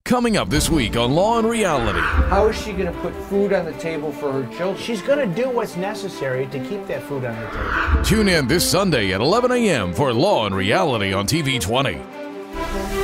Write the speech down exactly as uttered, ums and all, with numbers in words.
Coming up this week on Law and Reality. How is she going to put food on the table for her children? She's going to do what's necessary to keep that food on the table. Tune in this Sunday at eleven a m for Law and Reality on T V twenty.